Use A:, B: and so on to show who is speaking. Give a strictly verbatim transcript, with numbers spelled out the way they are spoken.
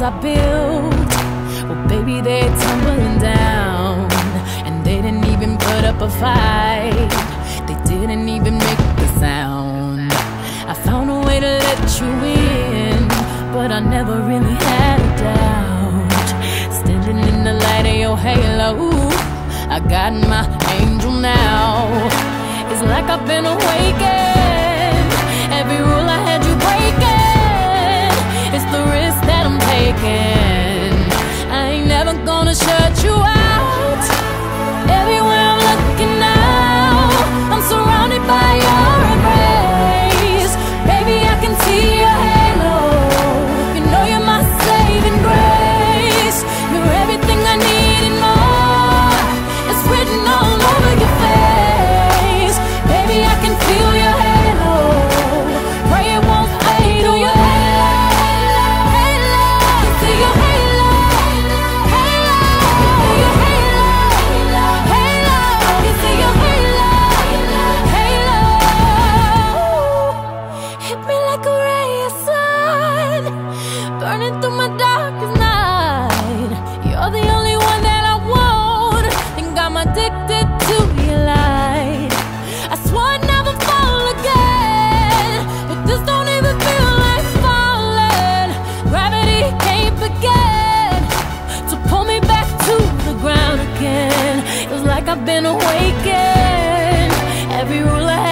A: I built, well baby, they're tumbling down. And they didn't even put up a fight, they didn't even make a sound. I found a way to let you in, but I never really had a doubt. Standing in the light of your halo, I got my angel now. It's like I've been awakened. Every rule I had you breaking, it's the risk that I'm taking. I ain't never gonna shut you out. Everywhere I'm looking now, I'm surrounded by your embrace. Baby, I can see your halo. You know you're my saving grace. You're everything I need and more. It's written all over your face. Baby, I can feel your halo. Pray it won't fade away. See your halo, halo, your halo, halo. You see your halo, halo. Hit me like a ray of sun, burning through my darkest night. You're the only one that I want, think I'm addicted to your light. I swore I'd never fall again, but this don't even feel like falling. Gravity can't begin to pull me back to the ground again. It was like I've been awakened. Every rule I